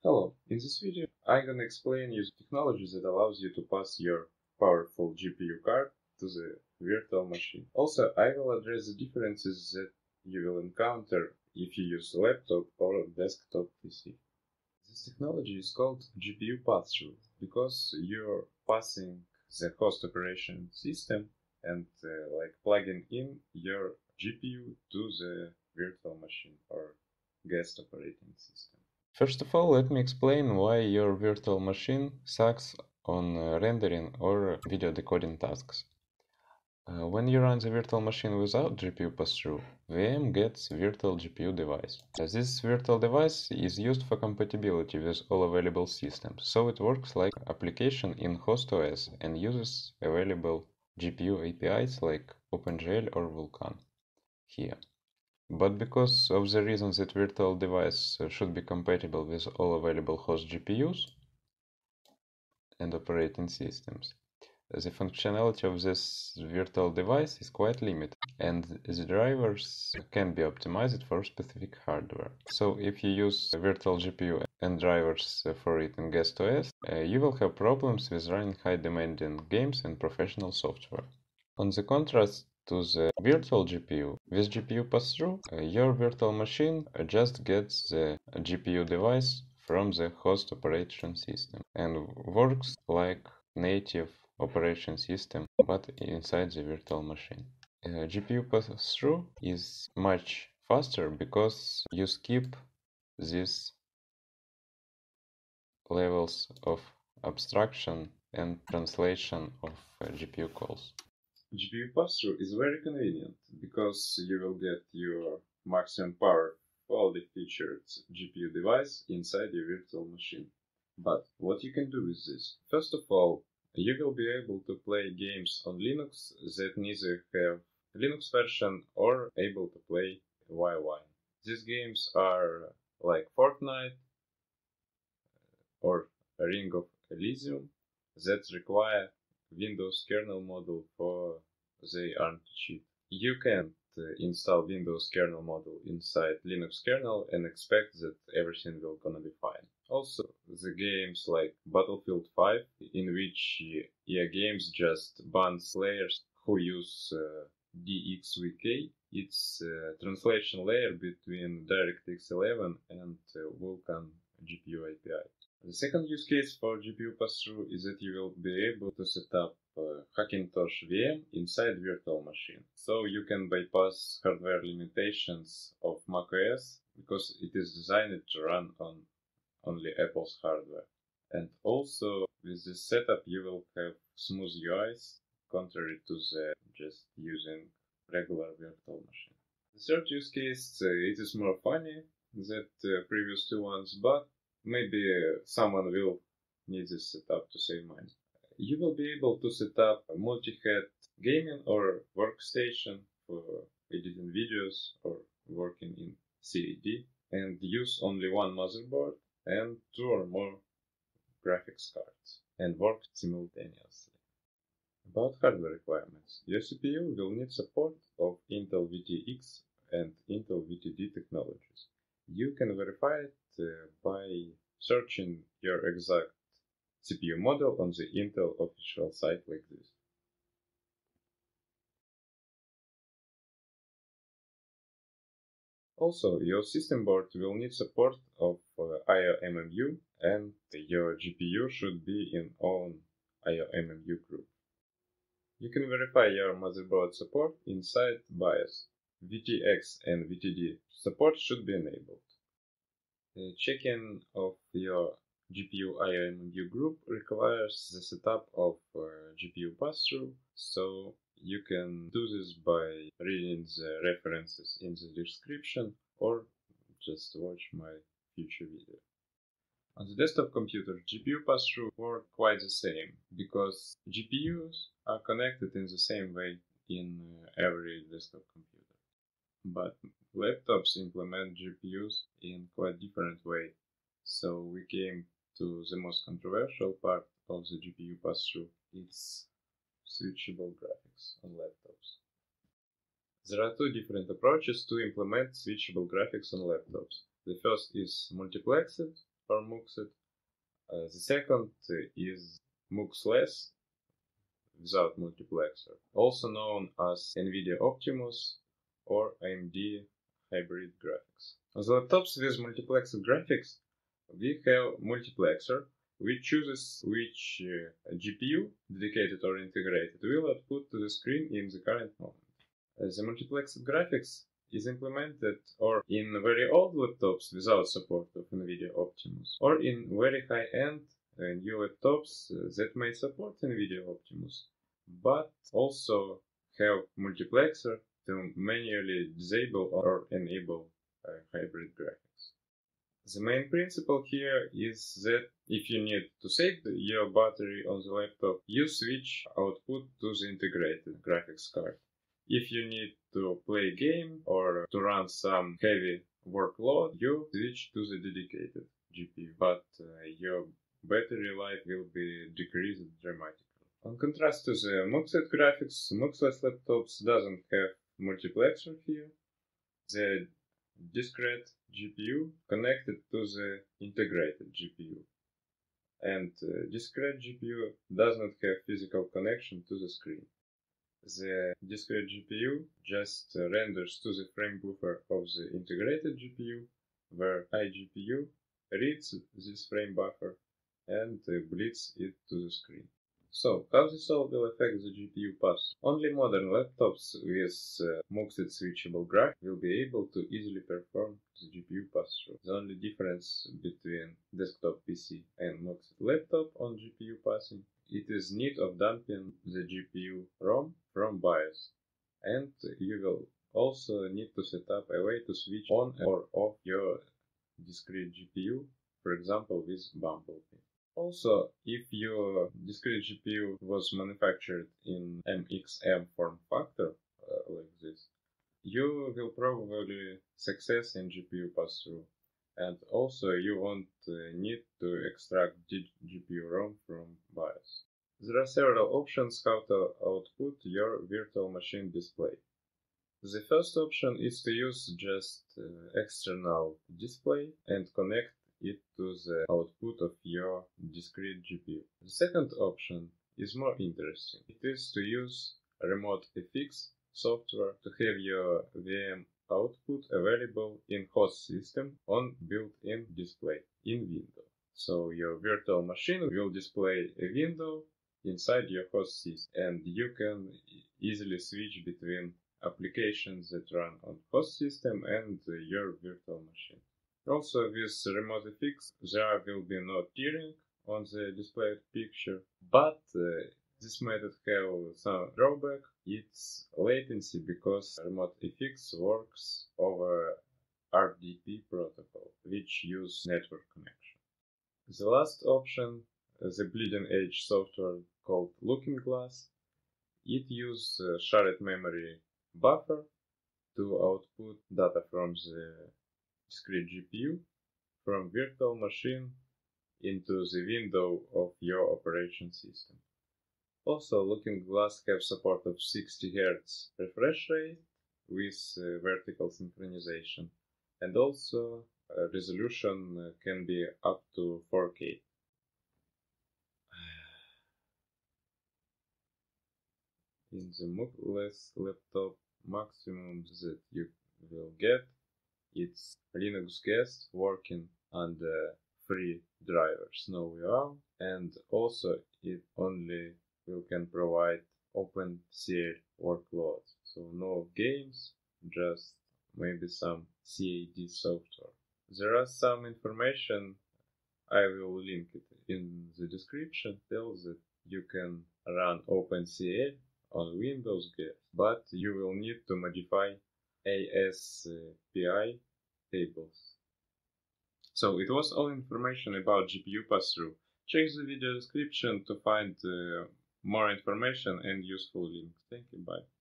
Hello, in this video I'm gonna explain you the technology that allows you to pass your powerful GPU card to the virtual machine. Also, I will address the differences that you will encounter if you use a laptop or a desktop PC. This technology is called GPU pass-through because you're passing the host operation system and plugging in your GPU to the virtual machine or guest operating system. First of all, let me explain why your virtual machine sucks on rendering or video decoding tasks. When you run the virtual machine without GPU pass-through, VM gets virtual GPU device. This virtual device is used for compatibility with all available systems, so it works like application in hostOS and uses available GPU APIs like OpenGL or Vulkan here. But because of the reason that virtual device should be compatible with all available host GPUs and operating systems, the functionality of this virtual device is quite limited, and the drivers can be optimized for specific hardware. So if you use virtual GPU and drivers for it in guestOS, you will have problems with running high demanding games and professional software. On the contrast to the virtual GPU, with GPU pass-through, your virtual machine just gets the GPU device from the host operation system and works like native operation system but inside the virtual machine. GPU pass-through is much faster because you skip these levels of abstraction and translation of GPU calls. GPU pass-through is very convenient because you will get your maximum power fully featured GPU device inside your virtual machine. But what you can do with this? First of all, you will be able to play games on Linux that neither have Linux version or able to play wireline. These games are like Fortnite or Ring of Elysium that require Windows kernel module for they aren't cheap. You can't install Windows kernel module inside Linux kernel and expect that everything will gonna be fine. Also, the games like Battlefield 5, in which EA Games just bans players who use DXVK, it's a translation layer between DirectX 11 and Vulkan GPU API. The second use case for GPU pass-through is that you will be able to set up Hackintosh VM inside virtual machine. So you can bypass hardware limitations of macOS because it is designed to run on only Apple's hardware. And also with this setup you will have smooth UIs contrary to the just using regular virtual machine. The third use case, it is more funny than previous two ones, but maybe someone will need this setup to save money. You will be able to set up a multi-head gaming or workstation for editing videos or working in CAD and use only one motherboard and two or more graphics cards and work simultaneously. About hardware requirements, your CPU will need support of Intel VTX and Intel VTD technologies. You can verify it by searching your exact CPU model on the Intel official site like this. Also, your system board will need support of IOMMU and your GPU should be in own IOMMU group. You can verify your motherboard support inside BIOS. VTX and VTD support should be enabled. Checking of your GPU IOMMU group requires the setup of GPU pass-through, so you can do this by reading the references in the description or just watch my future video. On the desktop computer, GPU pass-through work quite the same, because GPUs are connected in the same way in every desktop computer. But laptops implement GPUs in quite different way, so we came to the most controversial part of the GPU pass-through. It's switchable graphics on laptops. There are two different approaches to implement switchable graphics on laptops. The first is multiplexed, for MUXit. The second is MUX-less without multiplexer, also known as NVIDIA Optimus or AMD Hybrid Graphics. On the laptops with multiplexed graphics, we have multiplexer, which chooses which GPU, dedicated or integrated, will output to the screen in the current moment. The multiplexed graphics is implemented or in very old laptops without support of NVIDIA Optimus, or in very high-end new laptops that may support NVIDIA Optimus, but also have multiplexer to manually disable or enable hybrid graphics. The main principle here is that if you need to save your battery on the laptop, you switch output to the integrated graphics card. If you need to play a game or to run some heavy workload, you switch to the dedicated GPU, but your battery life will be decreased dramatically. In contrast to the MUXit graphics, MUX-less laptops doesn't have multiplexer here. The discrete GPU connected to the integrated GPU. And discrete GPU does not have physical connection to the screen. The discrete GPU just renders to the frame buffer of the integrated GPU, where iGPU reads this frame buffer and bleeds it to the screen. So, how this all will affect the GPU path? Only modern laptops with MUXit switchable graph will be able to easily perform the GPU pass-through. The only difference between desktop PC and MUXit laptop on GPU passing, it is need of dumping the GPU ROM from BIOS, and you will also need to set up a way to switch on or off your discrete GPU, for example with Bumblebee. Also, if your discrete GPU was manufactured in MXM form factor, like this, you will probably success in GPU pass-through, and also you won't need to extract GPU ROM from BIOS. There are several options how to output your virtual machine display. The first option is to use just external display and connect it to the output of your discrete GPU. The second option is more interesting. It is to use RemoteFX software to have your VM output available in host system on built-in display in window. So your virtual machine will display a window inside your host system, and you can easily switch between applications that run on host system and your virtual machine. Also, with RemoteFX, there will be no tearing on the displayed picture, but this method have some drawback. It's latency, because RemoteFX works over RDP protocol, which use network connection. The last option, the bleeding edge software called Looking Glass, it uses shared memory buffer to output data from the discrete GPU from virtual machine into the window of your operation system. Also, Looking Glass have support of 60 Hz refresh rate with vertical synchronization, and also resolution can be up to 4K. In the MUX-less laptop, maximum that you will get, it's Linux guest working under free drivers, no URL, and also it only can provide OpenCL workloads, so no games, just maybe some CAD software. There are some information, I will link it in the description, tells that you can run OpenCL on Windows guest, but you will need to modify ASPI tables. So it was all information about GPU pass-through. Check the video description to find more information and useful links. Thank you, bye.